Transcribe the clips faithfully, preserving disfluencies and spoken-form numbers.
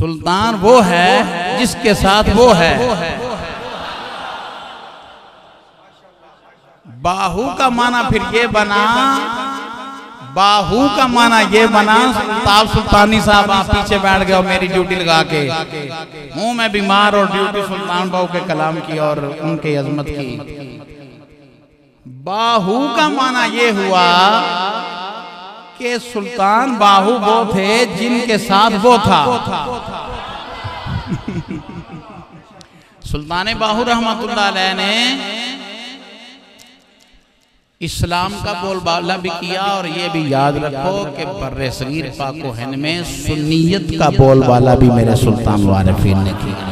सुल्तान वो है जिसके साथ वो है। बाहू का माना फिर ये बना, बाहू का माना ये बना, ताब सुल्तानी साहब आप पीछे बैठ गए और मेरी ड्यूटी लगा के, हूं मैं बीमार और ड्यूटी सुल्तान बाहू के कलाम की और उनके अजमत की। बाहू का माना ये हुआ कि सुल्तान बाहू वो थे जिनके साथ वो था। सुल्तान बाहू रहमतुल्लाह अलैह ने इस्लाम का बोलबाला भी किया और ये भी याद रखो कि बर्रे सगीर पाको हिंद में सुन्नियत का बोलबाला भी मेरे सुल्तान वारिफीन ने किया।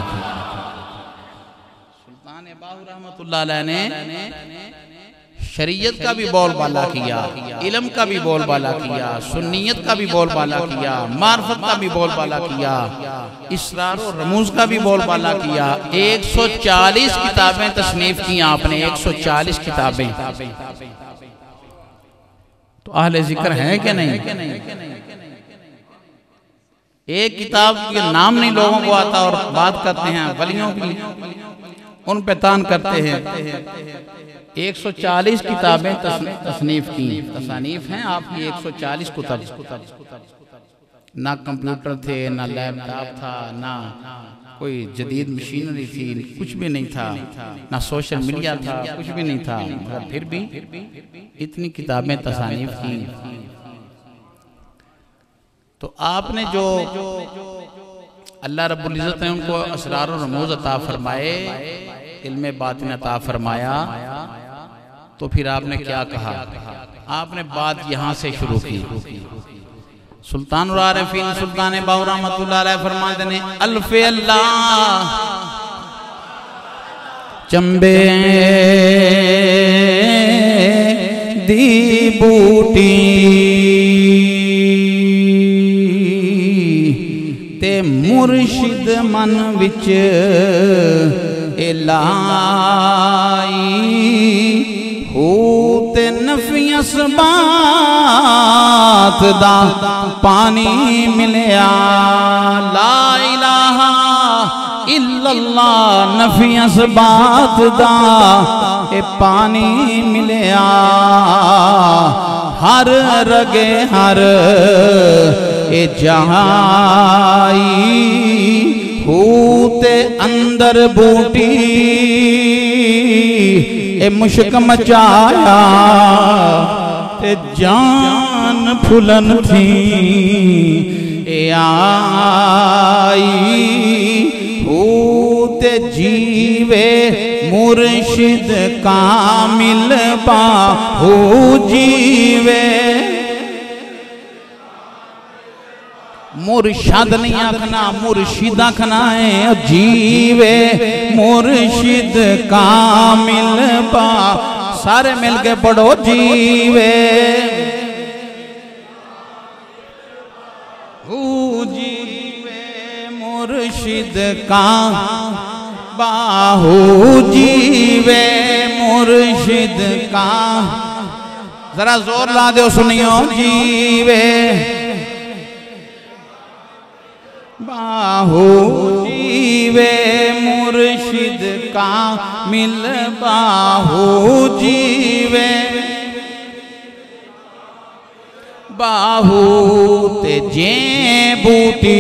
सुल्तान बाहू रहमतुल्लाह अलैह ने शरीयत का भी बोलबाला किया, इल्म का भी बोलबाला किया, सुन्नियत का भी बोलबाला किया, मार्फत का भी बोलबाला किया, इसरार और रमूज का भी बोलबाला किया। एक सौ चालीस किताबें तसनीफ की आपने, एक सौ चालीस किताबें। तो अहले जिक्र है कि नहीं? एक किताब के नाम नहीं लोगों को आता और बात करते हैं वलियों की, उन पे तान करते हैं। एक सौ चालीस किताबें तसनीफ की, तसानीफ हैं आपकी एक सौ चालीस कुतब। ना कंप्यूटर थे, ना लैपटॉप था, ना कोई जदीद मशीनरी थी, कुछ भी नहीं था, ना सोशल मीडिया था, कुछ भी नहीं था, मगर फिर भी इतनी किताबें तसानीफ की। तो आपने जो अल्लाह रब्बुल इज़्ज़त ने उनको असरार और रमूज अता फरमाए, इल्मे बातिन अता फरमाया, तो फिर आपने क्या कहा? आपने बात यहाँ से शुरू की। सुल्तानुल आरिफीन सुल्तान बाहू रहमतुल्लाह अलैह फरमाते ने, अल्फे अल्लाह चंबे दी बूटी ते मुर्शिद मन विच लाई होते नफियस बात दा पानी मिलया। ला इलाहा इल्लल्लाह नफियस बात दा ए पानी मिलया। हर रगे हर ए जहाई होते अंदर बूटी ए मुश्क मचाया ते जान फुलन थी ए आई होते जीवे मुर्शिद कामिल बाहू जीवे। मुर्शिद नहीं आखना, मुर्शिद आखना है। जीवे मुर्शिद कामिल बा, सारे मिल के पढ़ो जीवे हू जीवे मुर्शिद का बाहू जीवे मुर्शिद का। जरा जोर ला दो सुनियो, जीवे बाहू जीवे मुर्शिद का मिल बाहू जीवे। बाहू ते जे बूटी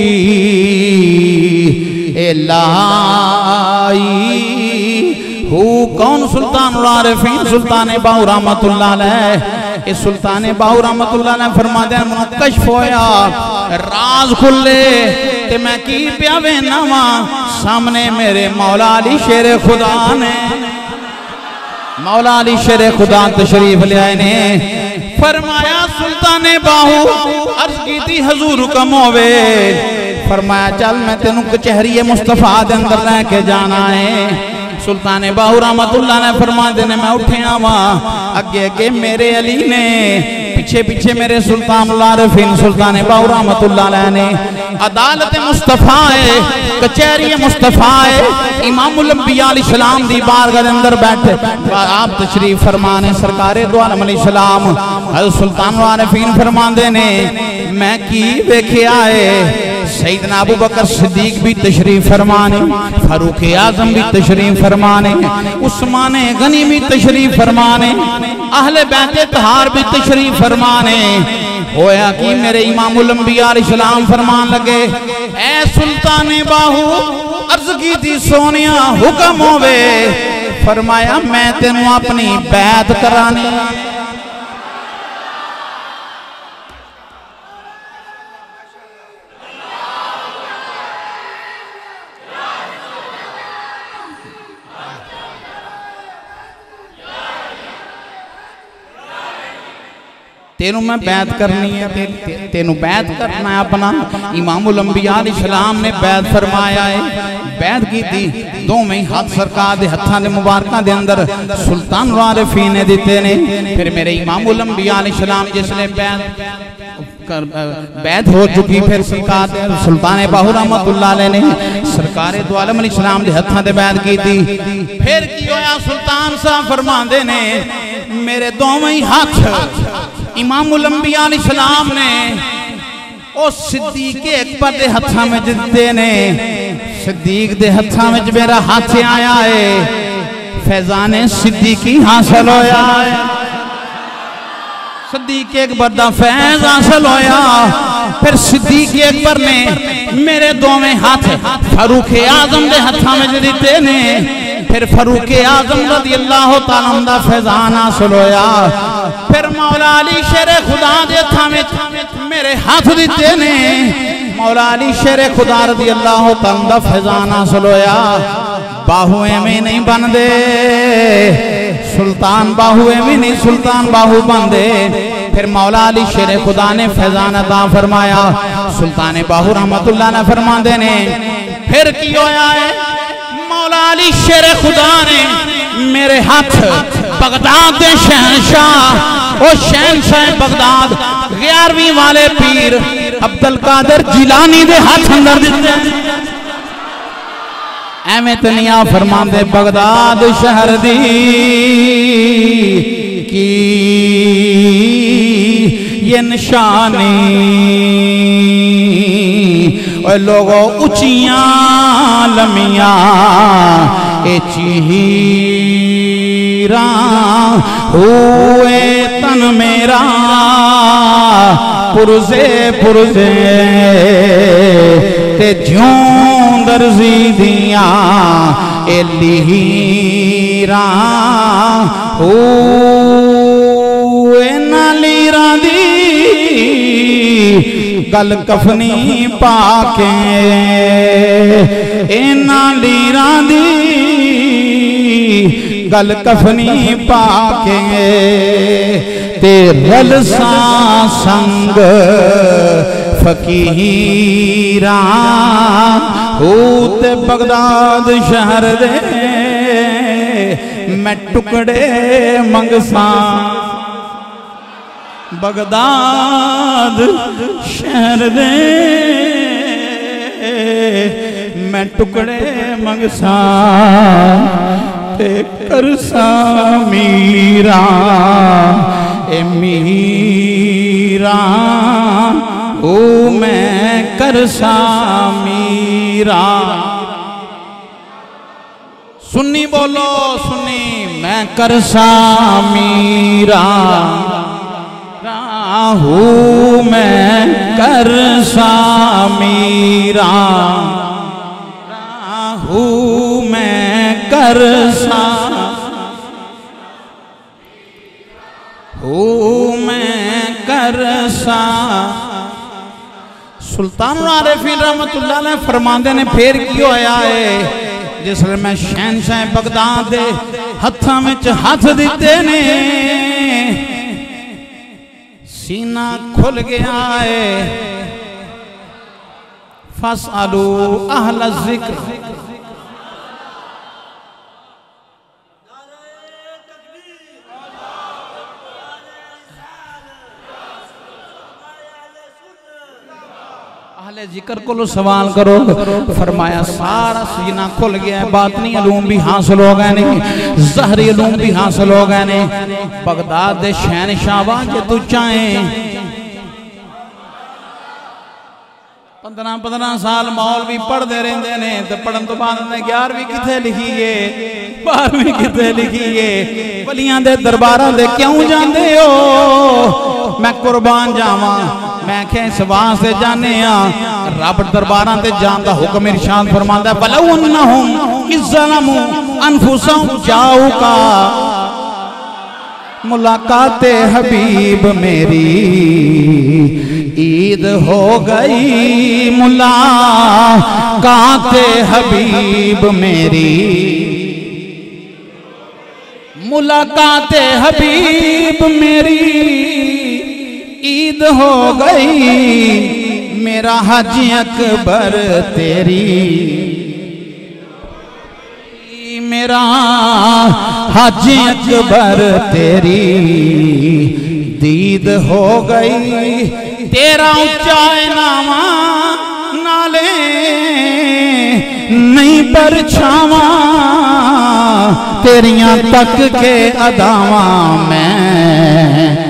ए लाई हू कौन? सुल्तानुल आरिफीन सुल्तान बाहू रहमतुल्लाह अलैह। इस सुल्तान बाहू रहमतुल्लाह अलैह फरमाते हैं, मुझे कश्फ होया, राज खुले ते मैं की प्या वेना वा, सामने मेरे मौला अली शेरे खुदा ने, मौला अली शेरे खुदा तशरीफ ले आए ने। फरमाया सुल्तान बाहू अर्ज की थी हजूर कम होवे। फरमाया चल मैं तेनू कचहरी मुस्तफा दे अंदर लेके जाना है। सुल्तान बाहू रहमतुल्लाह ने फरमाते ने, मैं उठिया वा, अगे अगे मेरे अली ने, पीछे पीछे मेरे सुल्तानुल आरिफीन सुल्तान बाहू रहमतुल्लाह अलैह ने। अदालत मुस्तफा है, कचहरी मुस्तफा है, इमामुल अंबिया अलैहिस्सलाम दी बारगाह दे अंदर बैठे आप तशरीफ फरमाने सरकारे दो आलम अलैहिस्सलाम। हज़रत सुल्तानुल आरिफीन फरमाते ने, मैं की वेख्या है सैयदना अबू बकर सिद्दीक भी तशरीफ फरमाने, फारूक आजम भी तशरीफ फरमाने, उस्मान गनी भी तशरीफ फरमाने, अहले बैत तहार भी तशरीफ फरमाने। होया कि मेरे इमामुल अंबिया अलैहिस्सलाम फरमान लगे, ऐ सुल्ताने बाहू अर्ज की थी सोनिया हुक्म होवे। फरमाया मैं तेनू अपनी बैत करानी। तेनू मैं बैत करनी है, ते, ते, तेनू बैत करना है अपना। इमामुल अंबिया अलैहिस्सलाम ने बैत फरमाया है, बैत की थी दो में हाथ सरकार दे हत्थां दे मुबारकां दे अंदर सुल्तान आरिफीन ने दिते ने। फिर मेरे इमामुल अंबिया अलैहिस्सलाम जिसने बैत कर बैत हो चुकी, फिर सरकार सुल्तान बाहू रहमतुल्लाह अलैह ने सरकार दो आलम अलैहिस्सलाम दे हत्थां दे बैत की थी। फिर की होया, सुल्तान साहब फरमांदे ने मेरे दोवें हाथ इमामुल अंबिया अलैहिस्सलाम ने ओ सिद्दीक अकबर दे हत्थां में दिते ने। सिद्दीक दे हत्थां में मेरा हाथ आया है, फैजाने सिद्दीकी हासिल होया है, सिद्दीक अकबर दा फैज हासिल होया। फिर सिद्दीक अकबर ने मेरे दोवें हाथ फारूक आजम दे हत्थां में दिते ने। फिर फारूक आजम रज़ी अल्लाह तआला अन्हु दा फैजान हासिल होया। फिर मौला अली शेरे खुदा दे हत्थां में मेरे हाथ दिते ने। मौला अली शेरे खुदा रज़ी अल्लाह तआला अन्हु दा फैजान हासिल होया। बाहू एवें नहीं बनदे, सुल्तान बाहू एवें नहीं सुल्तान बाहू बनदे। फिर मौला अली शेरे खुदा ने फैजान अता फरमाया। सुल्तान बाहू रहमतुल्लाह ने फरमांदे ने फिर की होया है, मौला अली शेरे खुदा ने मेरे हाथ बगदाद दे शहनशाह ओ शहनशाह बगदाद ग्यारहवीं वाले पीर अब्दुल कादिर जिलानी दे हाथ अंदर दिते। एवें तनिया फरमांदे बगदाद शहर दी की ये निशानी, और लोगों उचियां लमियां ए चीरा हुए तन मेरा पुरजे पुरजे ते ज्यों दर्जी दिया ए लीरा हुए नालीरा दी गल कफनी पाके इना लीरा दी गल कफनी पाके ते रलसा संग फकीरा होते बगदाद शहर दे मैं टुकड़े मंगसा। बगदाद शहर दे मैं टुकड़े मंगसा ते करसा मीरा ए मीरा ओ मैं करसा मीरा। सुन्नी बोलो सुन्नी मैं करसा मीरा हूँ मैं करसा मीरा हूँ मैं करसा हूँ मैं करसा। सुल्तान आरिफीन रहमतुल्लाह अलैह फरमांदे ने फिर की होया है, जिसले मैं शहनशाह बगदाद दे हत्थां विच हथ दिते ने सीना खुल गया है। फसअलू अहल ज़िक्र अहले जिक्र को सवाल करो। फरमाया सारा सीना खुल गया है, बातनी अलूम भी हासिल हो गए ने, ज़हरी अलूम भी हासिल हो गए ने। बगदाद दे शहनशाह जे तू चाहे पंद्रह पंद्रह साल मौलवी पढ़ते रहते ने तो पढ़न तो बाद ग्यारहवीं किथे लिखी है, बारहवीं किथे लिखी है, वलियां दे दरबारां दे क्यों जाते हो? मैं कुर्बान जावा, मैं क्या इस वास्ते जाने रब दरबारां ते जान दा हुक्म इरशाद फरमांदा वलौ अन्नहुम इज़्ज़लमू अनफुसहुम जाऊका। मुलाकात हबीब मेरी ईद हो गई, मुलाकात हबीब मेरी, मुलाकात हबीब मेरी ईद हो गई। मेरा हज अकबर तेरी, मेरा हज अकबर तेरी दीद हो गई। तेरा ऊंचा नामा नाले नहीं परछावा, तेरियां तक के अदावा मैं,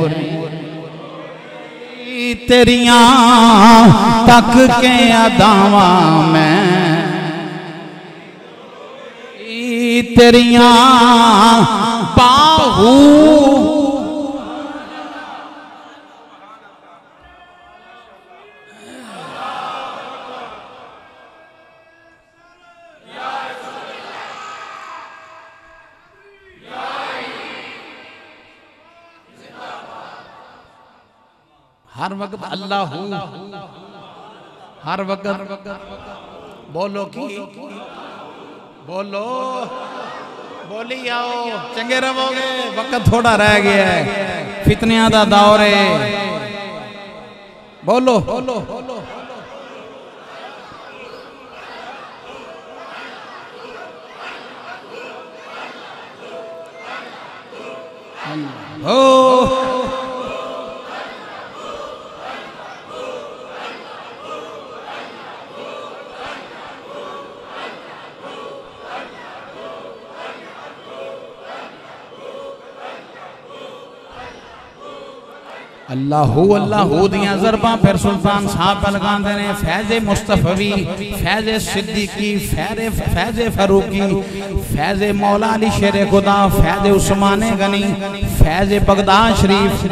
तेरियां तक के अदावा मैं, तेरियां बाहू हर वक्त अल्लाह हर वक्त बोलो की बोलो बोली आओ चंगे रहोगे। वक्त थोड़ा रह गया है, फितनियां दा दौर है। बोलो बोलो हो अल्लाहू अल्लाहू दियां ज़रबां फिर सुल्तान साहब लगाते ने। फैज़े मुस्तफ़वी, फैज़े सिद्दीकी, फैज़े फैज़े फ़ारूकी, फैज़े मौला अली शेर खुदा, फैज़े उस्माने गनी, फैज़े बगदाद शरीफ,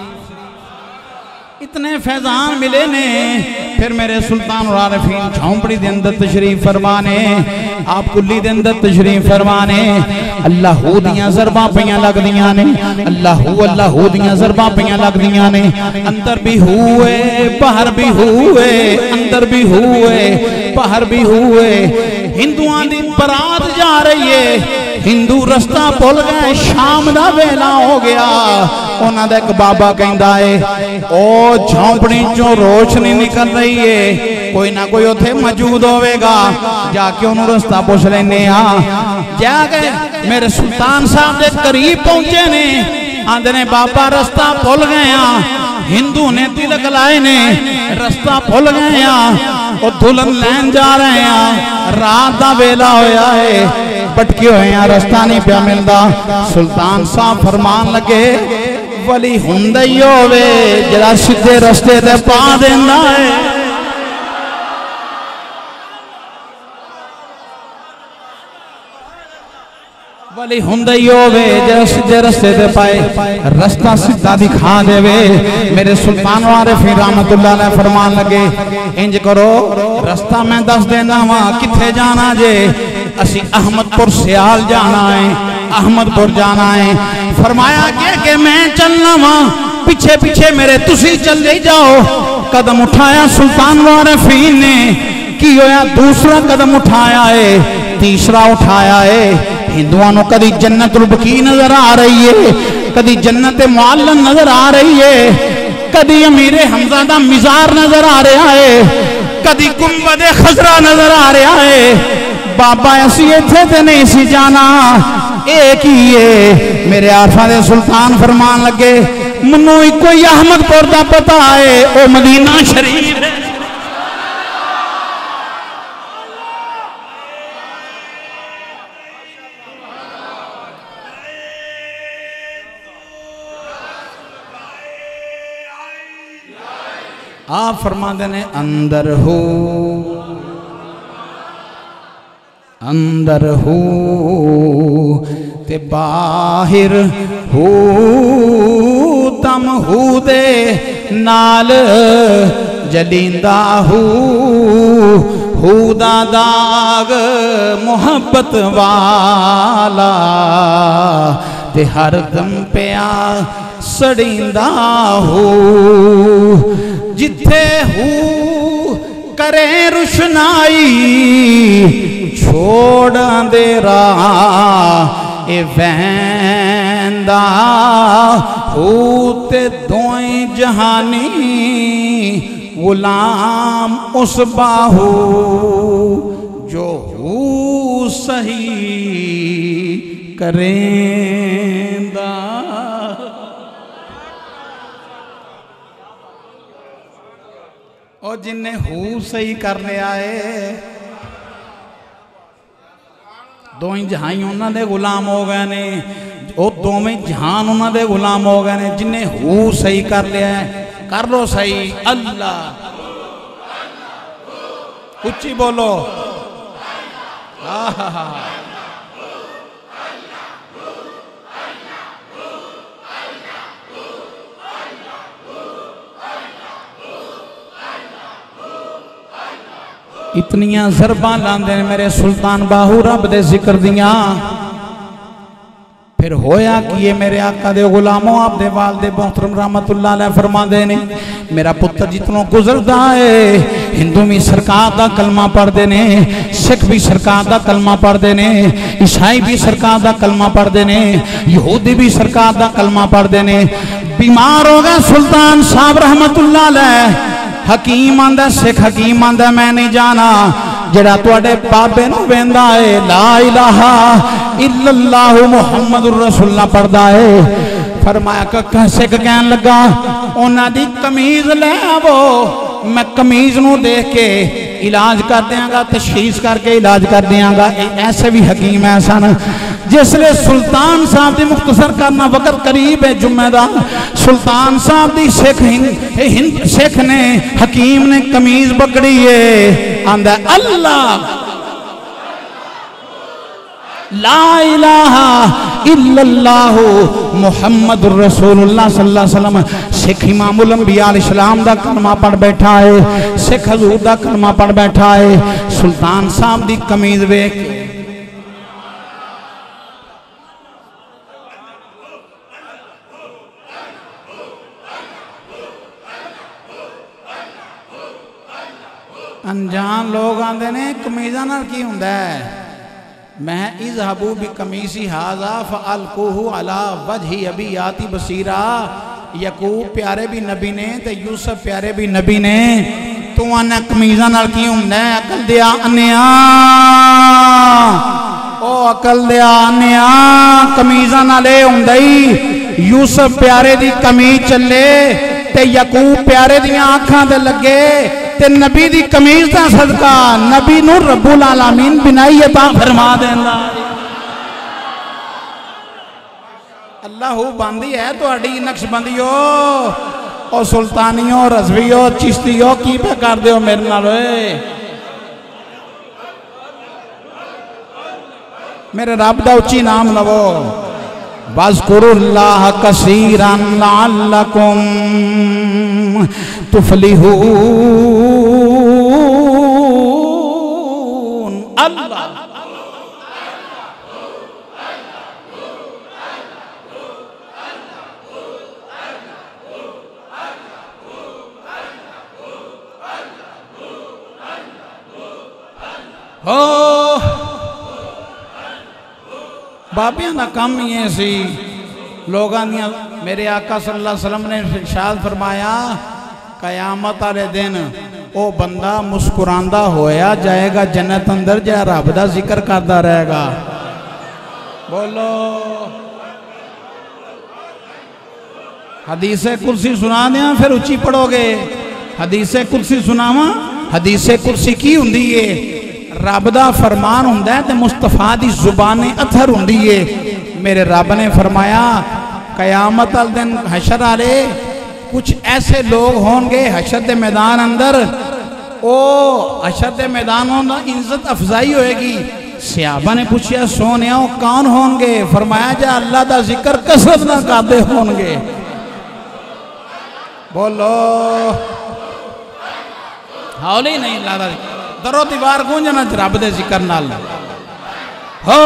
इतने फैजान मिले ने। फिर मेरे सुल्तान आरिफीन झोंपड़ी दे अंदर तशरीफ फरमाने, आप कुल्ली दे अंदर तशरीफ फरमाने। अल्लाहू दियां ज़रबां पियां लगदियां ने, अल्लाहू अल्लाहू दियां ज़रबां पियां लगदियां ने। अंदर भी हुए बाहर भी हुए, अंदर भी हुए बाहर भी हुए। हिंदुआं दी बरात जा रही है, हिंदू रस्ता भुल गए, शाम दा वेला हो गया। उन्हां दा एक बाबा कहंदा है ओ झोंपड़ी चों रोशनी निकल रही है, कोई ना कोई उथे मौजूद होवेगा, जाके उन्होंने रास्ता पूछ लेने। जाके मेरे सुल्तान साहब के करीब पहुंचे ने, आंदे ने बाबा रास्ता भुल गए, हिंदू ने तिलक लाए ने, रास्ता भुल गए, वो दुल्हन लैन जा रहे हैं, रात का वेला होया है, भटके हुए हैं, रास्ता नहीं पिया मिलता। सुल्तान साहब फरमान लगे वली हुंदा ही होवे जरा सीधे रास्ते ते पा देंदा है। वली हुंदा ही होवे जरा सीधे रास्ते ते पाए, रास्ता सीधा दिखा देवे। मेरे सुल्तान आरिफीन रहमतुल्लाह अलैह फरमान लगे इंज करो, रास्ता मैं दस देना वा, किथे जाना जे? असी अहमदपुर सियाल जाना है, अहमदपुर जाना है। फरमाया के, के मैं चलना वा, पीछे पीछे मेरे तुसी चले जाओ। कदम उठाया सुल्तान आरिफीन ने, की होया दूसरा कदम उठाया है, तीसरा उठाया है। हिंदुओं को कदी जन्नतुल बकी नजर आ रही है, कदी जन्नत मुअल्लन नजर आ रही है, कदी अमीरे हमजा दा मिजार नजर आ रहा है, कदी गुंबदे खजरा नजर आ रहा है। बाबा ऐसी इथे ते नहीं सी जाना, एक ही है। मेरे आफा दे सुल्तान फरमान लगे मनु इको ही अहमदपुर दा पता है, ओ मदीना शरीफ है। आप फरमाते ने अंदर हो अंदर हो ते बाहिर हो तम हो दे नाल जलींदा हो हुदा दाग मोहब्बत वाला ते हर दम प्या सड़ींदा हो जिथे हू करे रुशनाई छोड़ दे राह ए वैंदा हो ते दोई जहानी गुलाम उस बाहू जो हू सही करेंदा। और जिन्हें हू सही कर लिया है दो ही जहां उन्होंने गुलाम हो गए ने वो दोवें जहान उन्होंने गुलाम हो गए ने जिन्हें हू सही कर लिया है कर लो सही अल्लाह उच्ची बोलो आहा इतनियां ज़रबा लांदे ने मेरे सुल्तान बाहू रब दे जिक्र दियां। फिर होया कि ये मेरे आका दे गुलामों आप दे वालिद मोहतरम रहमतुल्लाह अलैह फरमाते ने मेरा पुत्र जितनों गुजरदा है हिंदू भी सरकार दा कलमा पढ़ते ने सिख भी सरकार दा कलमा पढ़ते ने ईसाई भी सरकार दा कलमा पढ़ते ने यहूदी भी सरकार दा कलमा पढ़ते ने। बीमार हो गए सुल्तान साहब रहमतुल्लाह अलैह हकीम आंदा सिख हकीम आंदा मैं नहीं जाना जड़ा तुहाडे बाबे नूं वेंदा है ला इलाहा इल्लल्लाहु मुहम्मदुर रसूलुल्लाह पढ़दा है। फरमाया कक्का सिख कहन लगा उन्हां दी कमीज ले आवो मैं कमीज नूं देख के इलाज कर देंगा तशखीस करके इलाज कर देंगा। ऐसे भी हकीम है सन जिसले सुल्तान साहब की मुख्तसर करना वक्त करीब है जुम्मे दा सुल्तान साहब की सिख हिंद सिख ने हकीम ने कमीज पकड़ी है आंदा अल्लाह ला इलाहा इल्लल्लाहु मुहम्मदुर रसूलुल्लाह सल्लल्लाहु अलैहि वसल्लम सिख इमामुल अंबिया अलैहिस्सलाम दा कलमा पढ़ बैठा है सिख हजूर दा कलमा पढ़ बैठा है सुल्तान साहब दी कमीज वेख अनजान लोग आते ने कमीजा नाल की हुंदा है मैं इज़हबू भी कमीसी हाजा फ़अल्कुहु अला वजही अबी याती बसीरा यकूब प्यारे भी नबी ने ते यूसुफ प्यारे भी नबी ने तू आना कमीजा नाल की हुंदा है अकल दिया अन्या ओ अकल दिया अन्या कमीजा नाल ए हुंदा ही यूसुफ प्यारे दी कमीज चले ते यकूब प्यारे दियां आँखां ते लगे ते नबी दी कमीज दा सदका नबी नू रब्बुल आलमीन बिनाई अता फरमा देंदा। अल्लाह बंदी है तुहाडी नक्शबंदियो ओ सुल्तानियो रज़वियो चिश्तियो की पे कर दियो मेरे नाल मेरे रब दा उच्ची नाम लवो वज़कुरुल्लाह कसीरन लअल्लकुम तुफलिहून। अल्लाह हो बाबियां का काम ही है सी लोगों दियां मेरे आका सल्लल्लाहु अलैहि वसल्लम ने इरशाद फरमाया कयामत वाले दिन वो बंदा मुस्कुरांदा होया जाएगा जन्नत अंदर जा रब दा जिक्र करता रहेगा। बोलो हदीसे कुर्सी सुना दिया फिर उच्ची पढ़ोगे हदीसे कुर्सी सुनावा हदीसे कुर्सी की हुंदी है रब दा फरमान हुंदा है ते मुस्तफा दी जुबाने अथर हुंदी है। मेरे रब ने फरमाया कयामत वाले दिन हशर वाले कुछ ऐसे लोग होंगे हशर के मैदान अंदर, ओ हशर के मैदानों का इज्जत अफजाई होएगी। सहाबा ने पूछा सोने कौन होंगे? फरमाया जा अल्लाह का जिक्र कसरत ना करते होंगे। बोलो हौली नहीं ला दरो दीवार गूंजना रब के जिक्र नाल हो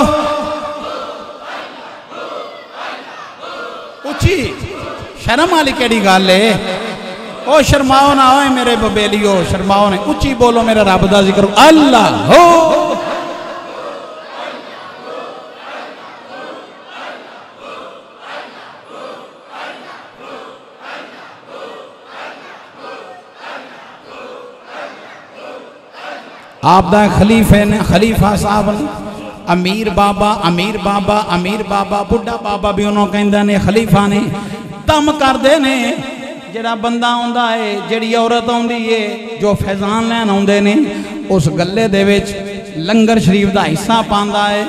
उची शर्म वाली केड़ी गल है? ओ शर्माओ ना हो मेरे बबेलियो, शर्माओ ने उची बोलो मेरे रब का जिक्र अल्लाह हो। आप दा खलीफे ने खलीफा साहब ने अमीर बाबा अमीर बाबा अमीर बाबा बुढ़ा बाबा भी उन्होंने कहते ने खलीफा ने दम करते ने। जड़ा बंदा आंदा है जड़ी औरत आंदी है जो फैजान लैन आंदे ने उस गले दे विच लंगर शरीफ का हिस्सा पांदा है।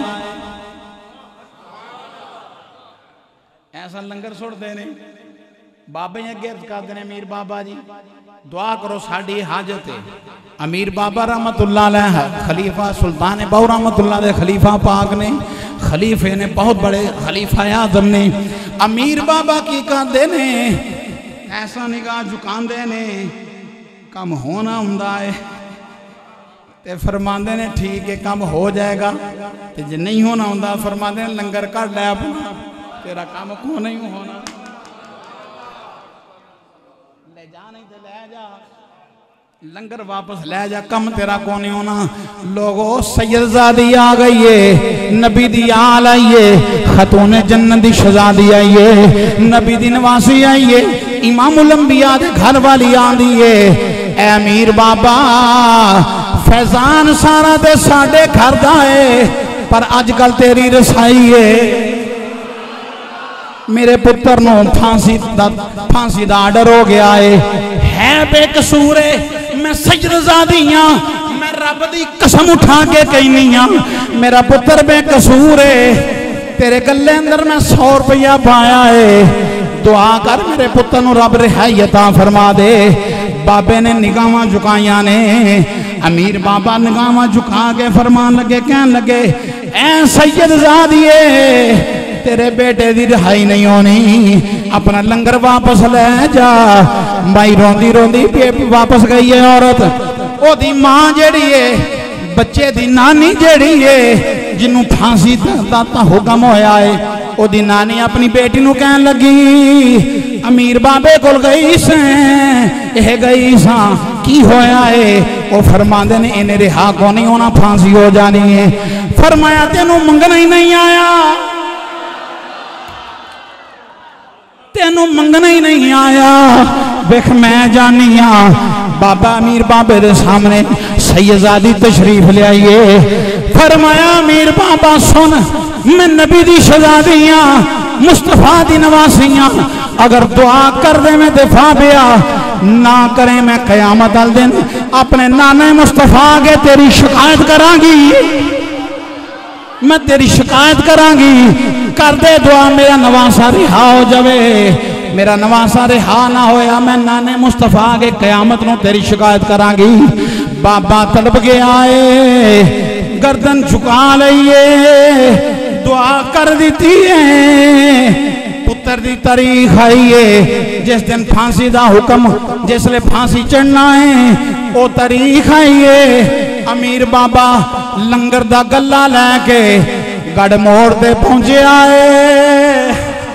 ऐसा लंगर सुटते ने बाबे अगे अर्ज करते हैं अमीर बाबा जी दुआ करो साड़ी हाजत है। अमीर बाबा रहमतुल्लाह अलैह खलीफा सुल्तान बाहू रहमतुल्लाह दे खलीफा पाक ने, खलीफे ने बहुत बड़े खलीफा आजम ने। अमीर बाबा की कहते ने ऐसा निगाह झुकाते ने कम होना हुंदा है ते फरमाते ने ठीक है कम हो जाएगा, ते जे नहीं होना हुंदा फरमाते ने लंगर कढ़ लै अपना तेरा काम को नहीं होना, ले जा नहीं तो ले जा लंगर वापस ले जा कम तेरा को नहीं होना। लोगो सैयदजादी आ गई है, नबी दी आल आई है, खतून जन्नत दी शहजादी आई है, नबी दी नवासी आई है, इमामुल अंबिया दे घर वाली आंदी है। ऐ अमीर बाबा फैजान सारा ते साडे घर दा है पर अजकल तेरी रसाई है। मेरे पुत्र नो फांसी दा फांसी दा आर्डर हो गया है, है बेकसूर है, मैं सैयदजादी हां, मैं रब दी कसम उठा के कहनी हां मेरा पुत्र बेकसूर है। तेरे गले अंदर मैं सौ रुपया पाया है, दुआ कर मेरे पुत्र नु रब रिहाई अता फरमा दे। बाबे ने निगाहां झुकाइया ने, अमीर बाबा निगाहां झुका के फरमान लगे कहन लगे ऐ सैयदजादिए तेरे बेटे की रिहाई नहीं होनी, अपना लंगर वापस ले जा। माई रोंदी रोंदी वापस गई है औरत, ओदी मां जेड़ी है बच्चे दी नानी जेड़ी है जिन्हों फांसी दा हुक्म होया है, ओदी नानी अपनी बेटी नूं कहन लगी अमीर बाबे कोल गई से यह गई सा की होया है? वो फरमाते ने इन्हें रिहा को नहीं होना, फांसी हो जानी है। फरमाया तेनों मंगना ही नहीं आया, तेनों मंगना ही नहीं आया, वेख मैं जानी हाँ। बाबा अमीर बाबे के सामने सैयदजादी तशरीफ ले आइए। फरमाया अमीर बाबा सुन मैं नबी दी शहजादी हाँ, मुस्तफा दी नवासी हाँ, अगर दुआ कर दे मैं दिफा बिया ना करें मैं कयामत वाले दिन अपने नाने मुस्तफा आगे तेरी शिकायत करांगी, मैं तेरी शिकायत करांगी। कर दे दुआ मेरा नवासा रिहा हो जावे, मेरा नवासा रिहा ना होया मैं नाने मुस्तफा आगे कयामत नूं तेरी शिकायत करांगी। बाबा तड़प के आए, गर्दन झुका लईए, दुआ कर दी है। पुत्र दी तारीख आई है, जिस दिन फांसी दा हुक्म जिसले फांसी चढ़ना है वो तारीख आई है। अमीर बाबा लंगर दा गला लैके गढ़ मोड़ ते पहुंचे आए।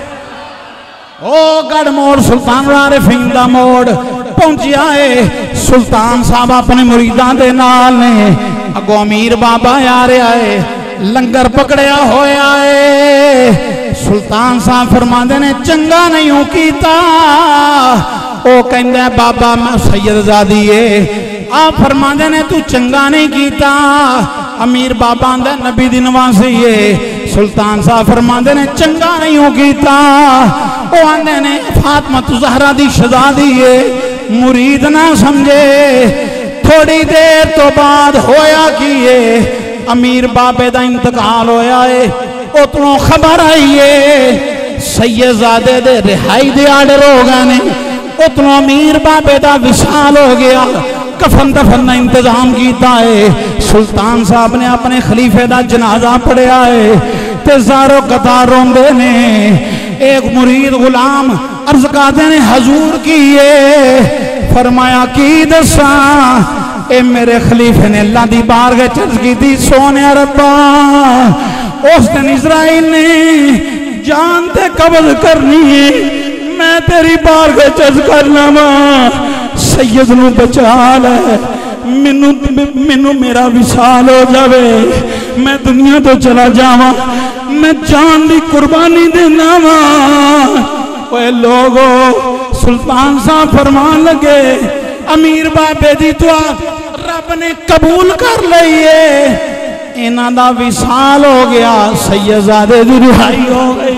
ओ गढ़ मोड़ सुल्तान आरिफीन दा मोड़ पहुंचे आए। सुल्तान साहब अपने मुरीदां दे नाल ने, अगो अमीर बाबा आ रहा है, लंगर पकड़िया होया है। सुल्तान साहब फरमाते ने चंगा नहीं हो कीता। ओ कहंदा बाबा मैं सैयदजादी है, आ फरमाते ने तू चंगा नहीं कीता। अमीर बाबा आंदा नबी दी नवासी है। सुल्तान साहब फरमाते ने चंगा नहीं हो कीता। ओ आंदे ने फातिमा ज़हरा दी शहजादी है, मुरीद ना समझे। थोड़ी देर तो बाद होया की है, अमीर बाबे दा इंतकाल होया है। उतनों खबर आई है सैयदजादे दे रिहाई दे आर्डर हो गए ने। उतलों अमीर बाबे का विशाल हो गया। कफन दफन का इंतजाम किया है। सुल्तान साहब ने अपने खलीफे का जनाजा पढ़िया है ते ज़ारो कतार रोंदे ने। एक मुरीद गुलाम अर्ज करते ने हजूर की ये फरमाया की दसा ए मेरे खलीफे ने अल्लाह की बारगाह चर्ज की थी सोने रब्बा उस दिन इजराइल ने जान ते कब्ज करनी है मैं तेरी बारगाह चर्ज करना वा सैयद नू बचा ले मैनू मैनू मेरा विशाल हो जावे मैं दुनिया तो चला जावा मैं जान की कुर्बानी देना वा। ओए लोगो सुल्तान साहब फरमान लगे अमीर बाबे दी दुआ रब ने कबूल कर ली है इन्हां दा विशाल हो गया सैयदजादे दी रिहाई हो गई।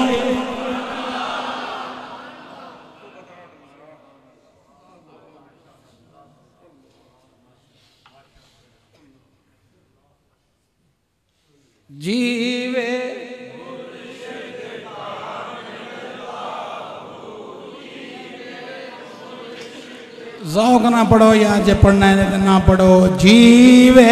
जीवे ज़ौक़ ना पढ़ो या जे पढ़ना है तो ना पढ़ो। जीवे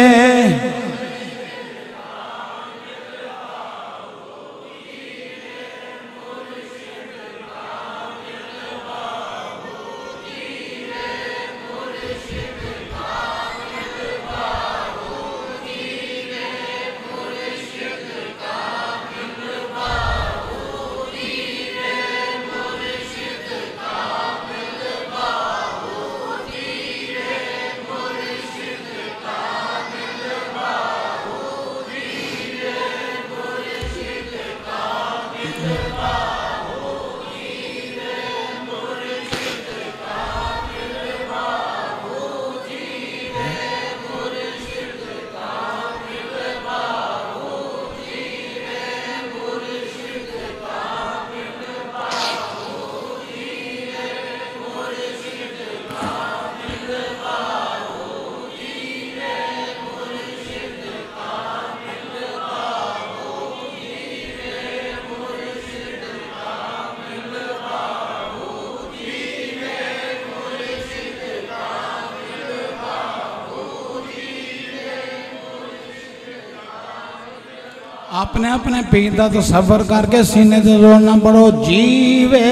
अपने अपने पीर का तो सफर करके सीने से जोड़ना पड़ो। जीवे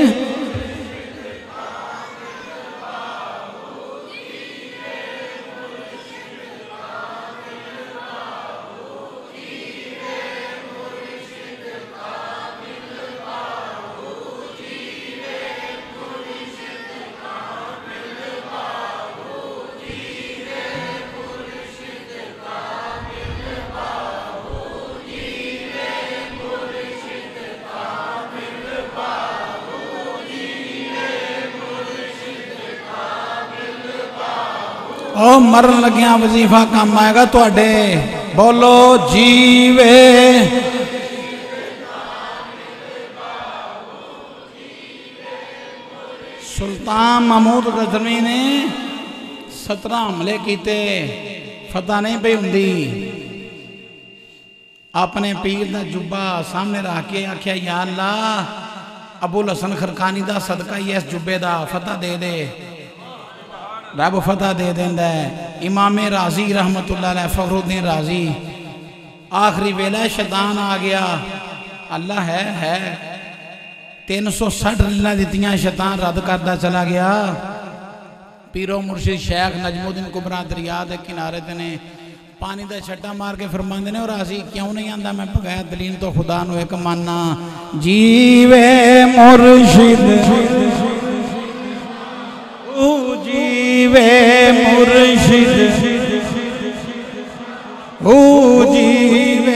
ओ मरन लग्या वजीफा काम आएगा तुहाडे बोलो जीवे। सुल्तान महमूद गजनवी ने सत्रह हमले किए फतह नहीं पई हुंदी। अपने पीर का जुब्बा सामने रख के आख्या या अल्लाह अबुल हसन खरकानी का सदका ही इस जुब्बे का फतह दे दे रब फतह दे देंदा है। इमामे राजी रहमतुल्लाह अलैह फखरुद्दीन राजी आखिरी वेला शैतान आ गया अल्लाह है है तीन सौ सठ लीला दित्तियां शैतान रद्द करता चला गया। पीरो मुर्शिद शेख नजमुद्दीन कुबरा दरिया के किनारे ते ने पानी का छट्टा मार के फरमाते ने और राजी क्यों नहीं आंदा मैं बगैर दलील तो खुदा नू एक मानना। जीवे मुर्शिद ओ जीवे मुर्शिद ओ जीवे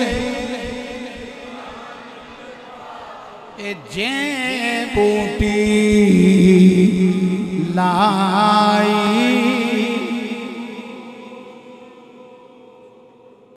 जे बूटी लाई